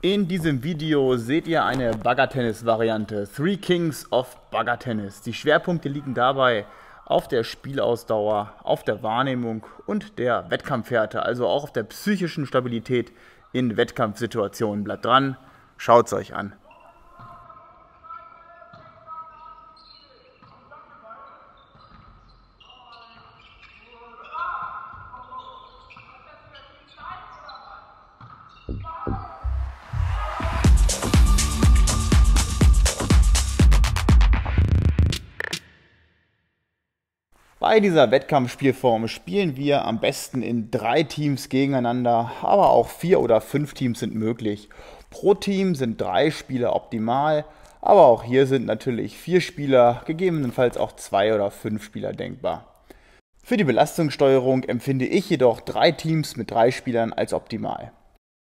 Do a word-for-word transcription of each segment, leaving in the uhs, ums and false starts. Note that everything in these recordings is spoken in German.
In diesem Video seht ihr eine Bagger-Tennis-Variante, Three Kings of Bagger-Tennis. Die Schwerpunkte liegen dabei auf der Spielausdauer, auf der Wahrnehmung und der Wettkampfhärte, also auch auf der psychischen Stabilität in Wettkampfsituationen. Bleibt dran, schaut es euch an. Bei dieser Wettkampfspielform spielen wir am besten in drei Teams gegeneinander, aber auch vier oder fünf Teams sind möglich. Pro Team sind drei Spieler optimal, aber auch hier sind natürlich vier Spieler, gegebenenfalls auch zwei oder fünf Spieler denkbar. Für die Belastungssteuerung empfinde ich jedoch drei Teams mit drei Spielern als optimal.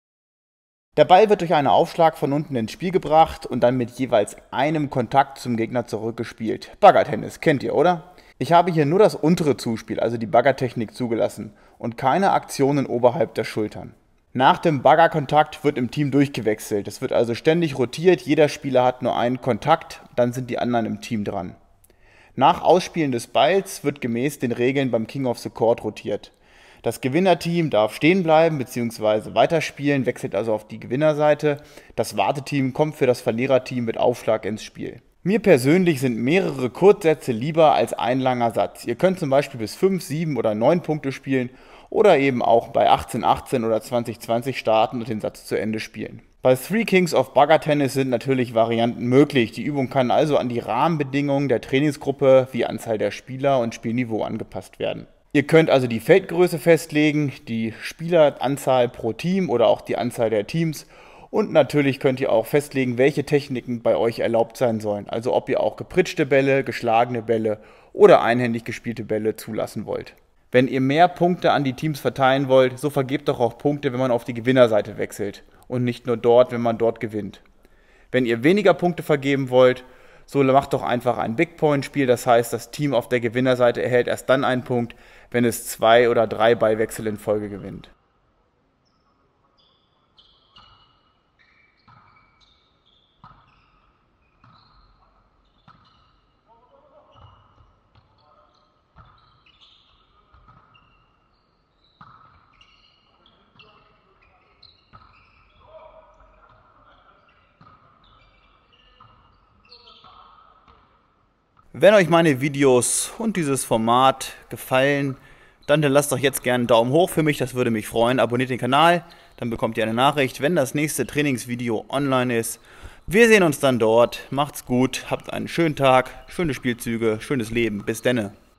Der Ball wird durch einen Aufschlag von unten ins Spiel gebracht und dann mit jeweils einem Kontakt zum Gegner zurückgespielt. Bagger-Tennis kennt ihr, oder? Ich habe hier nur das untere Zuspiel, also die Baggertechnik, zugelassen und keine Aktionen oberhalb der Schultern. Nach dem Baggerkontakt wird im Team durchgewechselt. Es wird also ständig rotiert, jeder Spieler hat nur einen Kontakt, dann sind die anderen im Team dran. Nach Ausspielen des Balls wird gemäß den Regeln beim King of the Court rotiert. Das Gewinnerteam darf stehen bleiben bzw. weiterspielen, wechselt also auf die Gewinnerseite. Das Warteteam kommt für das Verliererteam mit Aufschlag ins Spiel. Mir persönlich sind mehrere Kurzsätze lieber als ein langer Satz. Ihr könnt zum Beispiel bis fünf, sieben oder neun Punkte spielen oder eben auch bei achtzehn achtzehn oder zwanzig zwanzig starten und den Satz zu Ende spielen. Bei Three Kings of Bagger-Tennis sind natürlich Varianten möglich. Die Übung kann also an die Rahmenbedingungen der Trainingsgruppe wie Anzahl der Spieler und Spielniveau angepasst werden. Ihr könnt also die Feldgröße festlegen, die Spieleranzahl pro Team oder auch die Anzahl der Teams. Und natürlich könnt ihr auch festlegen, welche Techniken bei euch erlaubt sein sollen. Also ob ihr auch gepritschte Bälle, geschlagene Bälle oder einhändig gespielte Bälle zulassen wollt. Wenn ihr mehr Punkte an die Teams verteilen wollt, so vergebt doch auch Punkte, wenn man auf die Gewinnerseite wechselt. Und nicht nur dort, wenn man dort gewinnt. Wenn ihr weniger Punkte vergeben wollt, so macht doch einfach ein Big-Point-Spiel. Das heißt, das Team auf der Gewinnerseite erhält erst dann einen Punkt, wenn es zwei oder drei Ballwechsel in Folge gewinnt. Wenn euch meine Videos und dieses Format gefallen, dann lasst doch jetzt gerne einen Daumen hoch für mich, das würde mich freuen. Abonniert den Kanal, dann bekommt ihr eine Nachricht, wenn das nächste Trainingsvideo online ist. Wir sehen uns dann dort. Macht's gut, habt einen schönen Tag, schöne Spielzüge, schönes Leben. Bis denne.